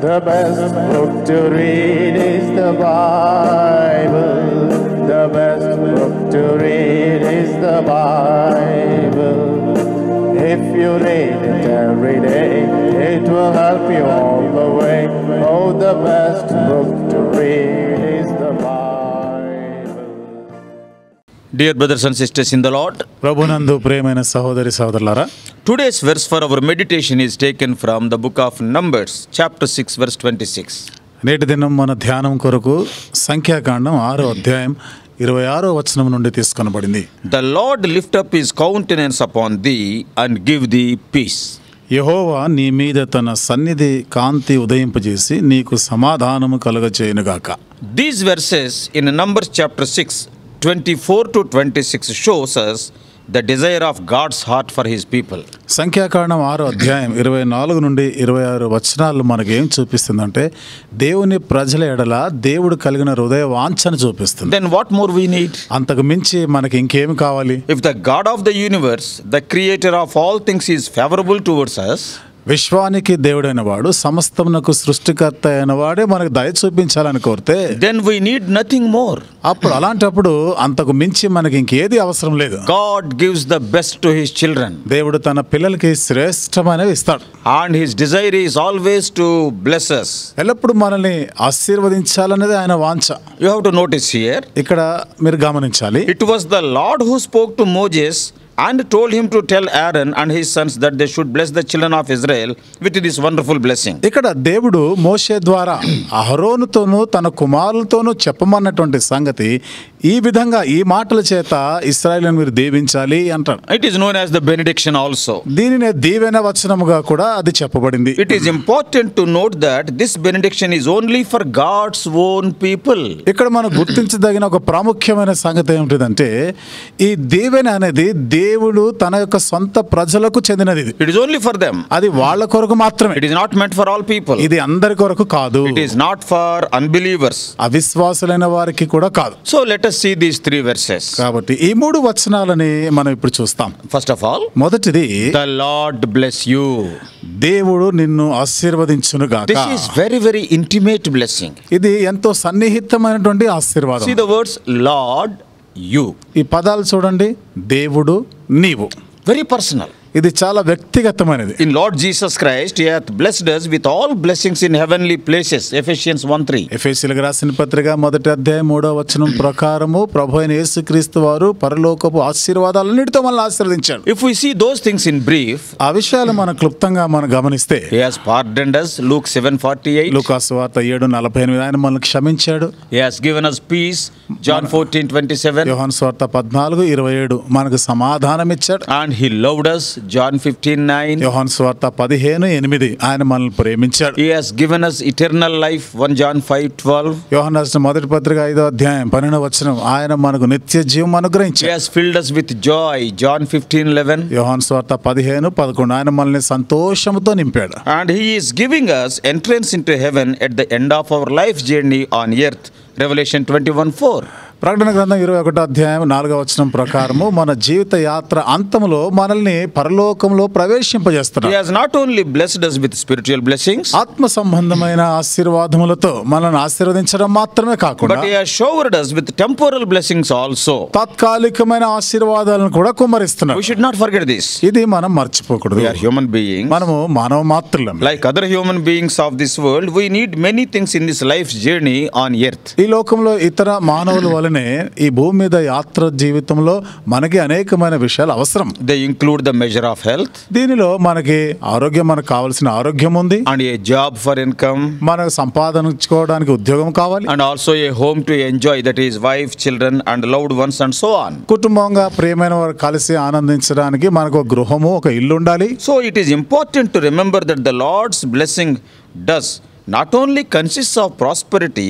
The best book to read is the Bible. The best book to read is the Bible. If you read it every day, it will help you all the way. Oh, the best book to read is the Bible. Dear brothers and sisters in the Lord, ప్రభునందు ప్రియమైన సహోదరి సహోదరులారా, today's verse for our meditation is taken from the book of Numbers, chapter 6, verse 26. నేటి దినం మన ధ్యానం కొరకు సంఖ్యాకాండం 6వ అధ్యాయం 26వ వచనం నుండి తీసుకొనబడింది. The Lord lift up his countenance upon thee and give thee peace. యెహోవా నీ మీద తన సన్నిధి కాంతి ఉదయింపజేసి నీకు సమాధానము కలుగచేయునుగాక. These verses in Numbers chapter 6, 24 to 26 shows us the desire of God's heart for his people. సంఖ్యాకాండం 6వ అధ్యాయం 24 నుండి 26 వచనాలు మనకేం చూపిస్తుందంటే దేవుని ప్రజల ఎడల దేవుడు కలిగిన హృదయ వాంఛను చూపిస్తుంది. Then what more we need? అంతకు మించి మనకి ఇంకేమి కావాలి? If the God of the universe, the creator of all things, is favorable towards us, విశ్వానికి దేవుడైన వాడు సమస్తమునకు సృష్టికర్త అయిన వాడే మనకు దయ చూపించాలని కోరితే then we need nothing more. అప్పుడు అలాంటప్పుడు అంతకు మించి మనకి ఇంకేది అవసరం లేదు. God gives the best to his children. దేవుడు తన పిల్లలకి శ్రేష్టమైనవి ఇస్తాడు. And his desire is always to bless us. ఎల్లప్పుడు మనల్ని ఆశీర్వదించాలనేది ఆయన వాంఛ. You have to notice here, ఇక్కడ మీరు గమనించాలి. it was the Lord who spoke to Moses and told him to tell Aaron and his sons that they should bless the children of Israel with this wonderful blessing. ఇక్కడ దేవుడు మోషే ద్వారా అహరోనుతోనూ తన కుమారులతోనూ చెప్పమన్నటువంటి సంగతి ఈ విధంగా ఈ మాటల చేత ఇశ్రాయేలును మీరు దీవించాలి అంటాడు. It is known as the benediction also. దీనినే దీవెన వచనముగా కూడా అది చెప్పబడింది. It is important to note that this benediction is only for God's own people. ఇక్కడ మనం గుర్తించదగిన ఒక ప్రాముఖ్యమైన సంగతి ఏమిటిదంటే ఈ దీవెన అనేది దేవుడు తన యొక్క సొంత ప్రజలకు చెందినది. It is only for them. అది వాళ్ళ కొరకు మాత్రమే. It is not meant for all people. ఇది అందరి కొరకు కాదు. It is not for unbelievers. అవిశ్వాసులైన వారికి కూడా కాదు. So let us see these three verses. కాబట్టి ఈ మూడు వచనాలని మనం ఇప్పుడు చూస్తాం. First of all, మొదటిది, the Lord bless you. దేవుడు నిన్ను ఆశీర్వదించును గాక. This is very, very intimate blessing. ఇది ఎంతో సన్నిహితమైనటువంటి ఆశీర్వాదం. See the words Lord, you. ఈ పదాలు చూడండి, దేవుడు, నీవు. Very personal. ఇది చాలా వ్యక్తిగతమైనది. In Lord Jesus Christ, He hath blessed us with all blessings in heavenly places. Ephesians 1:3. ఎఫెసీయులకు రాసిన పత్రిక 1వ అధ్యాయం 3వ వచనం ప్రకారము ప్రభువైన యేసుక్రీస్తు వారు పరలోకపు ఆశీర్వాదాలన్నిటితో మనల్ని ఆశీర్వదించాడు. If we see those things in brief, ఆ విషయాలు మనం క్లుప్తంగా మనం గమనిస్తే He has pardoned us. Luke 7:48. లూకాసు వార్త 7:48 ఆయన మనల్ని క్షమించాడు. He has given us peace. John 14:27. యోహాను సువార్త 14:27 మనకు సమాధానం ఇచ్చాడు. And He loved us. John 15:9. యోహాను సువార్త 15:8 ఆయన మనల్ని ప్రేమించాడు. He has given us eternal life. 1 John 5:12. యోహాను రాసిన మొదటి పత్రిక 5వ అధ్యాయం 12వ వచనం ఆయన మనకు నిత్య జీవం He అనుగ్రహించాడు. has filled us with joy. John 15:11. యోహాను సువార్త 15:11 ఆయన మనల్ని సంతోషంతో నింపాడు. And He is giving us entrance into heaven at the end of our life journey on earth. Revelation 21:4. ప్రకటన గ్రంథం 21వ అధ్యాయం 4వ వచనం ప్రకారము మన జీవిత యాత్ర అంతములో మనల్ని పరలోకంలో ప్రవేశింపజేస్తున్నాడు. He has not only blessed us with spiritual blessings, ఆత్మ సంబంధమైన ఆశీర్వాదములతో మనల్ని ఆశీర్వదించడం మాత్రమే కాకుండా but He has showered us with temporal blessings also. తాత్కాలికమైన ఆశీర్వాదాలను కూడా కుమ్మరిస్తున్నాడు. We should not forget this. ఇది మనం మర్చిపోకూడదు. We are human beings. మనము మానవ మాత్రులం. Like other human beings of this world, we need many things in this life's journey on earth. ఈ లోకంలో ఇతర మానవుల వలనే ఈ భూమి మీద యాత్ర జీవితంలో మనకి అనేకమైన విషయాలు అవసరం. They include the measure of health, దీనిలో మనకి ఆరోగ్యం, మనకు కావాల్సిన ఆరోగ్యం ఉంది, and a job for income, మనకు సంపాదించుకోవడానికి ఉద్యోగం కావాలి, and also a home to enjoy, that is wife, children and loved ones and so on. కుటుంబంగా ప్రియమైన వారు కలిసి ఆనందించడానికి మనకు ఒక గృహము, ఒక ఇల్లు ఉండాలి. So it is important to remember that the Lord's blessing does not only consists of prosperity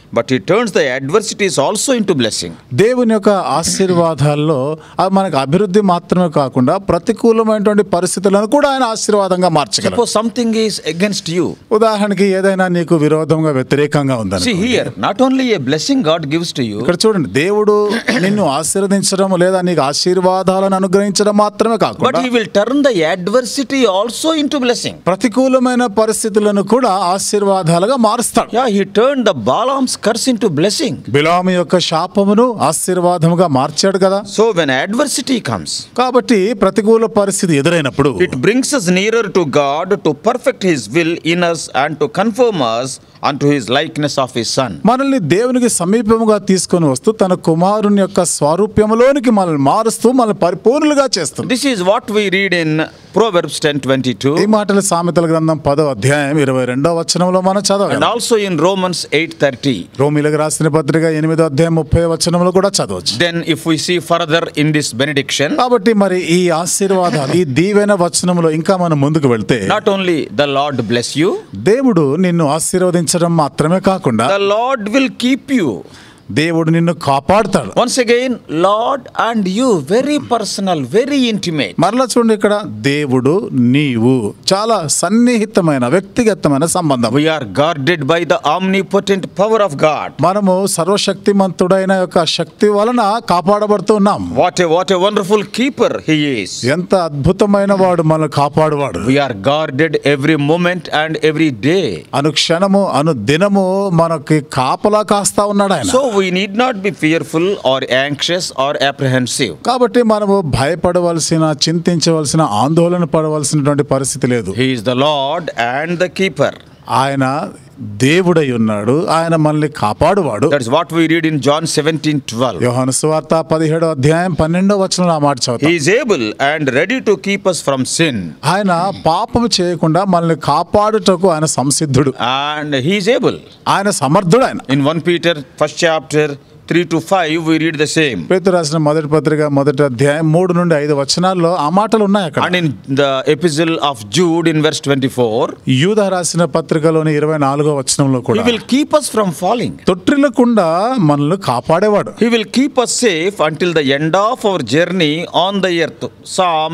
but he turns the adversities also into blessing. దేవుని యొక్క ఆశీర్వాదాల్లో అది మనకు అభివృద్ధి మాత్రమే కాకుండా ప్రతికూలమైనటువంటి పరిస్థితులను కూడా ఆయన ఆశీర్వాదంగా మార్చగలరు. Suppose something is against you. ఉదాహరణకి ఏదైనా నీకు విరోధంగా వ్యతిరేకంగా ఉందని. See here, not only a blessing God gives to you, ఇక్కడ చూడండి, దేవుడు నిన్ను ఆశీర్వదించడం లేదా నీకు ఆశీర్వాదాలను అనుగ్రహించడం మాత్రమే but కాకుండా he will turn the adversity also into blessing. ప్రతికూలమైన పరిస్థితులను కూడా ఆశీర్వాదాలుగా మారుస్తాడు. Yeah, he turned the Balaam's curse into blessing. బిలాము యొక్క శాపమును ఆశీర్వాదముగా మార్చాడు కదా. So when adversity comes, కాబట్టి ప్రతికూల పరిస్థితి ఎదురైనప్పుడు it brings us nearer to God to perfect his will in us and to conform us unto his likeness of his son. మనల్ని దేవునికి సమీపముగా తీసుకొని వస్తూ తన కుమారుని యొక్క స్వరూప్యములోనికి మనల్ని మారుస్తూ మనల్ని పరిపూర్ణులుగా చేస్తుంది. This is what we read in Proverbs 10:22. ఈ మాటలు సామెతల గ్రంథం 10వ అధ్యాయం 22వ వచనంలో మనం And చదవగలం. also in Romans 8:30. రోమీయులకు రాసిన పత్రిక 8వ అధ్యాయం 30వ వచనంలో కూడా చదవచ్చు. Then if we see further in this benediction, కాబట్టి మరి ఈ ఆశీర్వాదాలు ఈ దీవెన వచనంలో ఇంకా మనం ముందుకు వెళ్తే not only the Lord bless you, దేవుడు నిన్ను ఆశీర్వదించడం మాత్రమే కాకుండా the Lord will keep you. దేవుడు నిన్ను కాపాడుతాడు. Once again, Lord and you, very personal, very intimate. మరలా చూడండి, ఇక్కడ దేవుడు నీవు చాలా సన్నిహితమైన వ్యక్తిగతమైన సంబంధం. We are guarded by the omnipotent power of God. మనము సర్వశక్తిమంతుడైన యొక్క శక్తి వలన కాపాడబడుతూ ఉన్నాం. What a wonderful keeper he is. ఎంత అద్భుతమైన వాడు, మనల్ని కాపాడువాడు. We are guarded every moment and every day. అనుక్షణము అనుదినము మనకి కాపలా కాస్తా ఉన్నాడు ఆయన. So we need not be fearful or anxious or apprehensive. కాబట్టి మనము భయపడవలసిన, చింతించవలసిన, ఆందోళన పడవలసినటువంటి పరిస్థితి లేదు. He is the Lord and the keeper. ఆయన దేవుడై ఉన్నాడు, ఆయన మనల్ని కాపాడువాడు. That is what we read in John 17:12. యోహాను సువార్త 17వ అధ్యాయం 12వ వచనంలో ఆ మాట చదువుతాం. He is able and ready to keep us from sin. ఆయన పాపము చేయకుండా మనల్ని కాపాడుటకు ఆయన సంసిద్ధుడు. And he is able. ఆయన సమర్థుడు ఆయన. In 1 Peter 1st chapter 3-5 we read the same. పేతురు రాసిన మొదటి పత్రిక 1వ అధ్యాయం 3 నుండి 5 వచనాల్లో ఆ మాటలు ఉన్నాయి అక్కడ. And in the epistle of Jude in verse 24, యూదా రాసిన పత్రికలోని 24వ వచనంలో he కూడా will keep us from falling. తొట్టిల్లకుండా మనల్ని కాపాడేవాడు. He will keep us safe until the end of our journey on the earth. Psalm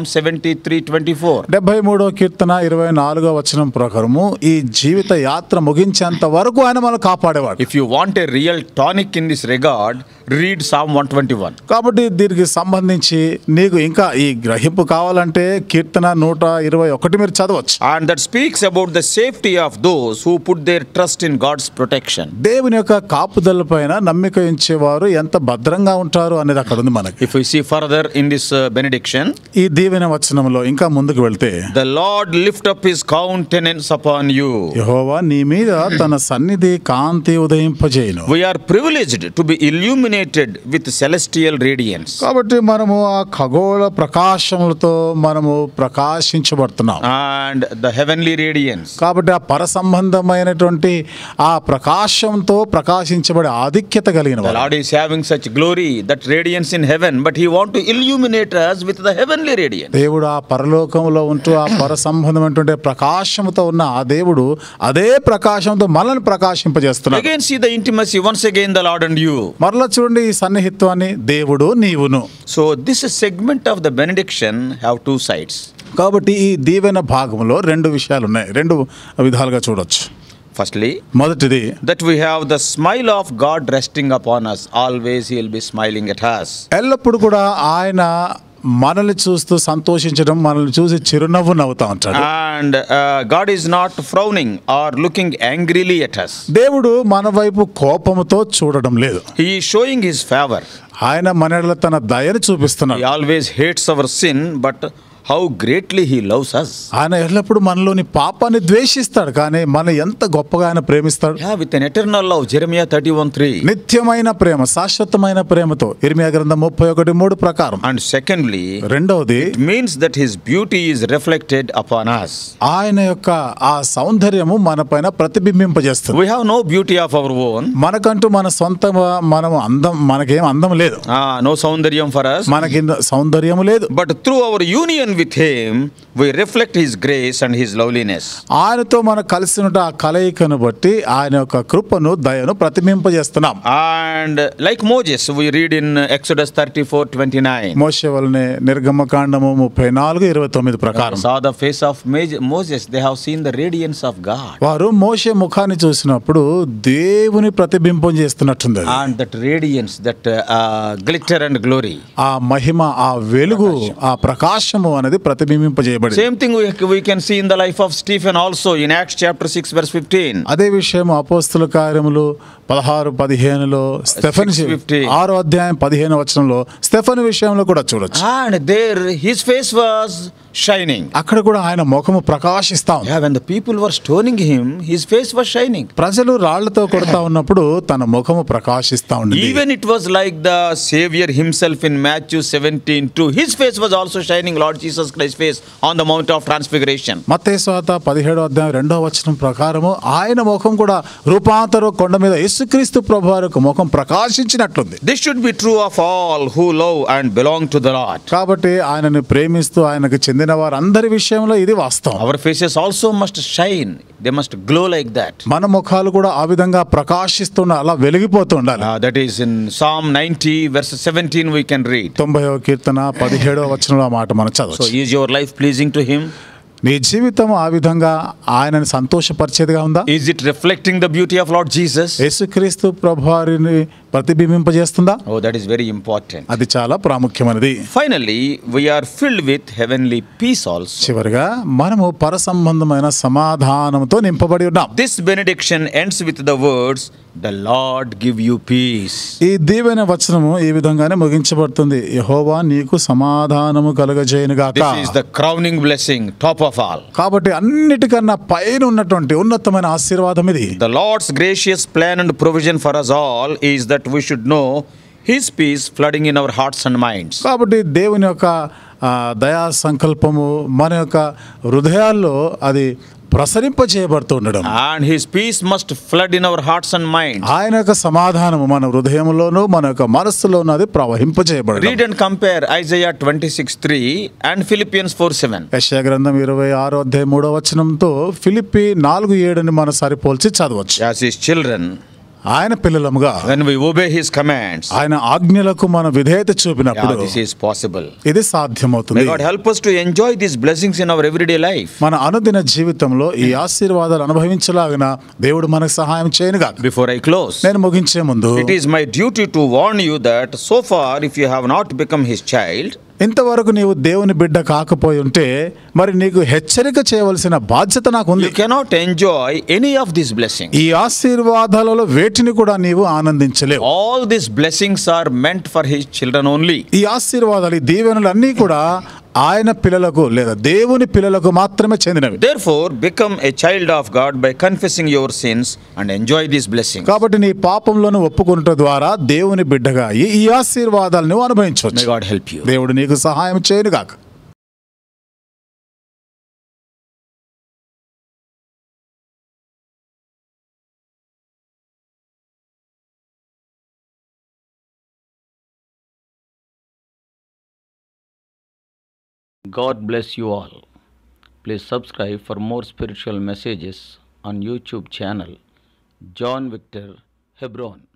73:24. 73వ కీర్తన 24వ వచనం ప్రకారము ఈ జీవిత యాత్ర ముగించేంత వరకు ఆయన మనల్ని కాపాడేవాడు. If you want a real tonic in this regard, read Psalm 121. కాబట్టి దీనికి సంబంధించి నీకు ఇంకా ఈ గ్రహింపు కావాలంటే కీర్తన 121 మీరు చదవచ్చు. And that speaks about the safety of those who put their trust in God's protection. దేవుని యొక్క కాపుదల పైన నమ్మిక ఉంచేవారు ఎంత భద్రంగా ఉంటారు అనేది అక్కడ ఉంది మనకి. If we see further in this benediction, ఈ దీవెన వచనంలో ఇంకా ముందుకు వెళ్తే, the Lord lift up his countenance upon you. యెహోవా నీ మీద తన సన్నిధి కాంతి ఉదయింపజేయును. We are privileged to be illuminated with celestial radiance. కాబట్టి మనము ఆ ఖగోళ ప్రకాశములతో మనము ప్రకాశించబడుతున్నాం. And the heavenly radiance. కాబట్టి ఆ పర సంబంధమైనటువంటి ఆ ప్రకాశంతో ప్రకాశించబడే ఆధిక్యత కలిగిన The వారు. Lord is having such glory, that radiance in heaven, but he want to illuminate us with the heavenly radiance. దేవుడు ఆ పరలోకంలో ఉంటూ ఆ పర సంబంధమైనటువంటి ప్రకాశంతో ఉన్న ఆ దేవుడు అదే ప్రకాశంతో మనల్ని ప్రకాశింపజేస్తున్నాడు. Again see the intimacy, once again the Lord and you. మరలా చూడండి ఈ సన్నిహిత్వాన్ని, దేవుడు నీవును. So this segment of the benediction have two sides. కాబట్టి ఈ దీవెన భాగంలో రెండు విషయాలు ఉన్నాయి, రెండు విధాలుగా చూడొచ్చు. Firstly, మొదటిది that we have the smile of God resting upon us. Always he will be smiling at us. ఎల్లప్పుడు కూడా ఆయన మనల్ని చూస్తూ సంతోషించడం, మనల్ని చూసి చిరునవ్వు నవ్వుతా ఉంటాడు. And God is not frowning or looking angrily at us. దేవుడు మన వైపు కోపముతో చూడడం లేదు. He is showing his favor. ఆయన మన ఎడల తన దయను He చూపిస్తున్నాడు. always hates our sin, but how greatly he loves us. ఆయన ఎల్లప్పుడు మనలోని పాపాన్ని ద్వేషిస్తాడు, కానీ మన ఎంత గొప్పగా ఆయన ప్రేమిస్తాడు. Yeah, with an eternal love. Jeremiah 31:3. నిత్యమైన ప్రేమ, శాశ్వతమైన ప్రేమతో ఇర్మియా గ్రంథం 31:3 ప్రకారం. And secondly, రెండవది, it means that his beauty is reflected upon us. ఆయన యొక్క ఆ సౌందర్యము మన పైన ప్రతిబింబింపజేస్తుంది. We have no beauty of our own. మనకంటూ మన సొంత మనము అందం, మనకేం అందం లేదు, No saundaryam for us. మనకి సౌందర్యము లేదు. But through our union with him, we reflect his grace and his loveliness. ఆయనతో మనం కలిసి ఉన్న ఆ కలయికను బట్టి ఆయన యొక్క కృపను దయను ప్రతిబింపజేస్తున్నాం. And like Moses, we read in Exodus 34:29. మోషే వలనే నిర్గమకాండము 34:29 ప్రకారం Saw the face of Moses, they have seen the radiance of God. వారు మోషే ముఖాన్ని చూసినప్పుడు దేవుని ప్రతిబింబం చేస్తున్నట్టుంది అది. And that radiance, that glitter and glory. ఆ మహిమ, ఆ వెలుగు, ఆ ప్రకాశము అనేది ప్రతిబింబింపజేయబడింది. Same thing we can see in the life of Stephen also in Acts chapter 6 verse 15. అదే విషయం అపోస్తుల కార్యములు 16-15లో స్టెఫెన్ 6:15. 6వ అధ్యాయం 15వ వచనంలో స్టెఫెన్ విషయంలో కూడా చూడొచ్చు. And there his face was shining. అక్కడ కూడా ఆయన ముఖము ప్రకాశిస్తా ఉంది. Yeah, when the people were stoning him, his face was shining. ప్రజలు రాళ్లతో కొడతా ఉన్నప్పుడు తన ముఖము ప్రకాశిస్తా ఉంది. Even it was like the Savior himself in Matthew 17:2. His face was also shining, Lord Jesus Christ's face on the Mount of Transfiguration. మత్తయి సువార్త 17వ అధ్యాయం 2వ వచనం ప్రకారము ఆయన ముఖం కూడా రూపాంతర కొండ మీద యేసుక్రీస్తు ప్రభువారి యొక్క ముఖం ప్రకాశించినట్లుంది. This should be true of all who love and belong to the Lord. కాబట్టి ఆయనను ప్రేమిస్తూ ఆయనకు చెందిన వారందరి విషయంలో ఇది వాస్తవం. Our faces also must shine. They must glow like that. మన ముఖాలు కూడా ఆ విధంగా ప్రకాశిస్తున్న అలా వెలిగిపోతూ ఉండాలి. That is in Psalm 90 verse 17 we can read. 90వ కీర్తన 17వ వచనంలో ఆ మాట మనం So చదవచ్చు. is your life pleasing to him? నీ జీవితం ఆ విధంగా ఆయనని సంతోషపరిచేదిగా ఉందా? Is it reflecting the beauty of Lord Jesus? యేసుక్రీస్తు ప్రభువారిని ప్రతిబింబింపజేస్తుందా? Oh, that is very important. అది చాలా ప్రాముఖ్యమైనది. Finally, we are filled with heavenly peace also. చివరిగా మనము పరసంబంధమైన సమాధానంతో నింపబడి ఉన్నాం. This benediction ends with the words, "The Lord give you peace." ఈ దీవెన వచనము ఈ విధంగానే ముగించబడుతుంది. యెహోవా నీకు సమాధానము కలుగజేయునుగాక. This is the crowning blessing, top of all. కాబట్టి అన్నిటికన్నా పైన ఉన్నటువంటి ఉన్నతమైన ఆశీర్వాదం ఇది. The Lord's gracious plan and provision for us all is that we should know his peace flooding in our hearts and minds. కాబట్టి దేవుని యొక్క దయా సంకల్పము మన యొక్క హృదయాల్లో అది ప్రసరింపజేయబడుతూ ఉండడం. And his peace must flood in our hearts and minds. ఆయన యొక్క సమాధానము మన హృదయంలోనూ మన యొక్క మనస్సులోనూ అది ప్రవహింపజేయబడడం. Read and compare Isaiah 26:3 and Philippians 4:7. యెషయా గ్రంథం 26వ అధ్యాయం 3వ వచనంతో ఫిలిప్పి 4:7ని మనం సరిపోల్చి చదవచ్చు. As his children, ఆయన పిల్లలముగా when we obey his commands, ఆయన ఆజ్ఞలకు మన విధేయత చూపినప్పుడు this is possible. ఇది సాధ్యమవుతుంది. May God help us to enjoy these blessings in our everyday life. మన అనుదిన జీవితంలో ఈ ఆశీర్వాదాలు అనుభవించలాగిన దేవుడు మనకు సహాయం చేయనుగాక. Before I close, నేను ముగించే ముందు it is my duty to warn you that so far if you have not become his child, ఇంతవరకు నీవు దేవుని బిడ్డ కాకపోయి ఉంటే మరి నీకు హెచ్చరిక చేయవలసిన బాధ్యత నాకు ఉంది. you cannot enjoy any of these blessings. ఈ ఆశీర్వాదాలలో వేటిని కూడా నీవు ఆనందించలేవు. All these blessings are meant for his children only. ఈ ఆశీర్వాదాలు, ఈ దీవెనలు అన్నీ కూడా ఆయన పిల్లలకు లేదా దేవుని పిల్లలకు మాత్రమే చెందినవి. Therefore, become a child of God by confessing your sins and enjoy these blessings. కాబట్టి నీ పాపంలోను ఒప్పుకొనుట ద్వారా దేవుని బిడ్డగా ఈ ఆశీర్వాదాలను అనుభవించవచ్చు. May God help you. దేవుడు నీకు సహాయం చేయనుగాక. God bless you all. Please subscribe for more spiritual messages on YouTube channel John Victor Hebron.